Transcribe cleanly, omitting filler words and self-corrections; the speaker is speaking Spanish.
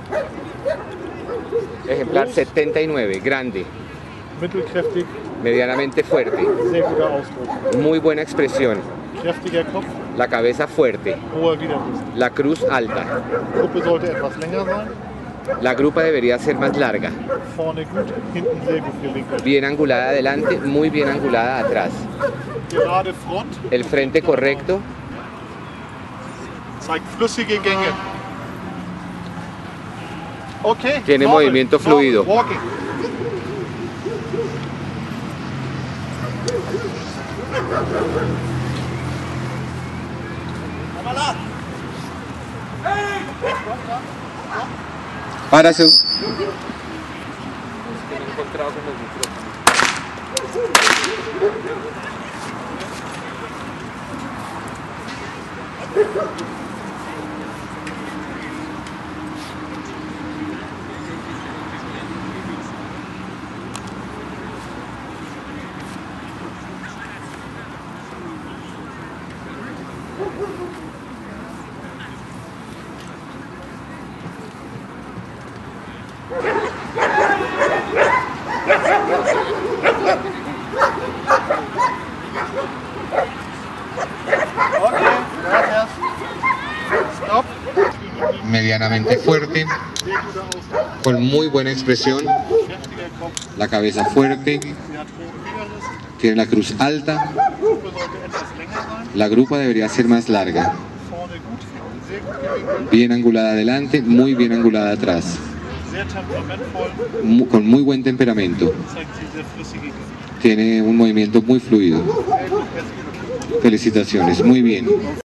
Ejemplar 79, grande, mittelkräftig, medianamente fuerte, sehr guter Ausdruck. muy buena expresión, Kräftiger Kopf, la cabeza fuerte, hoher Widerrist. la cruz alta, Gruppe sollte etwas länger sein, la grupa debería ser más larga, vorne gut, hinten sehr gut gewinkelt. bien angulada adelante, muy bien angulada atrás, Gerade Front, el frente correcto, zeigt flüssige Gänge. Okay, Tiene normal, movimiento normal, fluido. Walking. para su... Okay, gracias. Stop. medianamente fuerte, Sehr guter Ausdruck. con muy buena expresión, Kräftiger Kopf, la cabeza fuerte, sie hat hohen Widerrist. tiene la cruz alta, Gruppe sollte etwas länger sein, la grupa debería ser más larga, vorne gut, hinten sehr gut gewinkelt. bien angulada adelante, muy bien angulada atrás, Sehr temperamentvoll, con muy buen temperamento, zeigt sie sehr flüssige Gänge. tiene un movimiento muy fluido. Sehr gut, herzlichen Glückwunsch. Felicitaciones, muy bien.